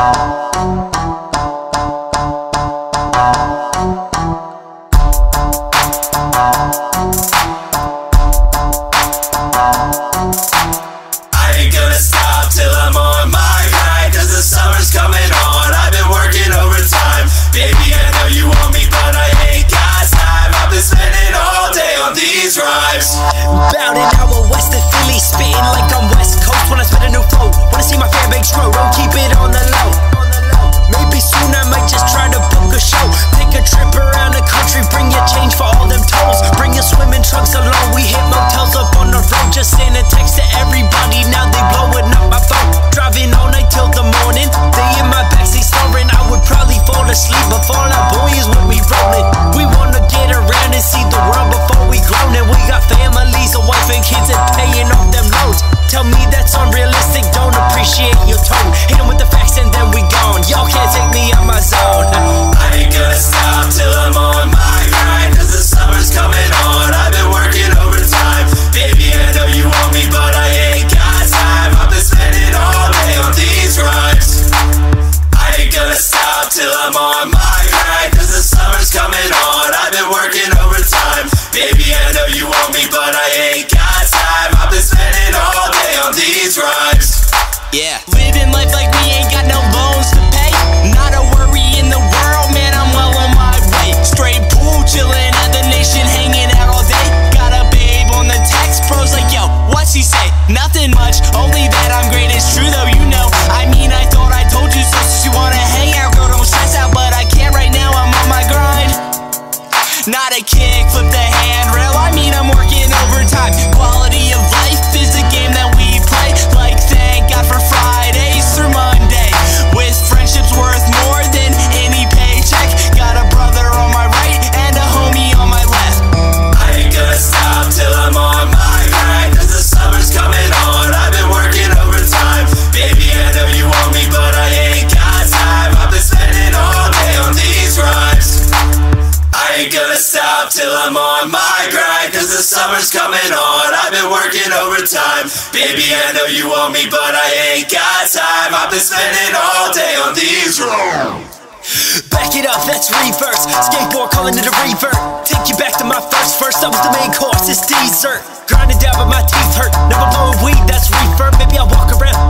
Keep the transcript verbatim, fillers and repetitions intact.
About an hour west of Philly, spitting like I'm West Coast when I spit a new flow. Wanna see my fan base grow, don't keep it on the low. Maybe soon I might just try to book a show. Take a trip around the country, bring your change for all them tolls. Bring your swimming trunks along, we hit motels up on the road. Just send a text to everybody, now they blowing up my phone. Driving all night till the morning, they in my backseat snoring. I would probably fall asleep, but fall out boy is when we rollin'. We wanna get around and see the world before we grown. And we got families, a wife and kids, and paying off them loans. Tell me that's unrealistic, don't appreciate your tone. Hit them with the facts and then we gone. Y'all can't take me out my zone. I ain't gonna stop till I'm on my grind, cause the summer's coming on. I've been working overtime. Baby, I know you want me, but I ain't got time. I've been spending all day on these rhymes. I ain't gonna stop till I'm on my grind, cause the summer's coming on. I've been working overtime. Baby, I know you want me, but I ain't got time. I've been spending all day on these rhymes. Yeah, living life like we ain't got no loans to pay. Not a worry in the world, man, I'm well on my way. Straight pool, chillin' at the nation, hanging out all day. Got a babe on the text, pros like, yo, what's he say? Nothing much, only that I'm great, it's true though, you know. I mean, I thought I told you so, since you wanna hang out, girl, don't stress out, but I can't right now, I'm on my grind. Not a kick, flip the handrail, I mean, I'm working overtime. Quality of life is the game that we play. Like, thank God for Fridays through Monday, with friendships worth more than any paycheck. Got a brother on my right and a homie on my left. I ain't gonna stop till I'm on my grind, cause the summer's coming on. I've been working overtime. Baby, I know you want me, but I ain't got time. I've been spending all day on these rhymes. I ain't gonna stop till I'm on my grind, cause the summer's coming on. I've been working overtime. Baby, I know you want me, but I ain't got time. I've been spending all day on these roads. Back it up, that's reverse. Skateboard calling it a revert. Take you back to my first verse. That was the main course, it's dessert. Grinding down but my teeth hurt. Never blowing weed, that's reefer. Maybe I walk around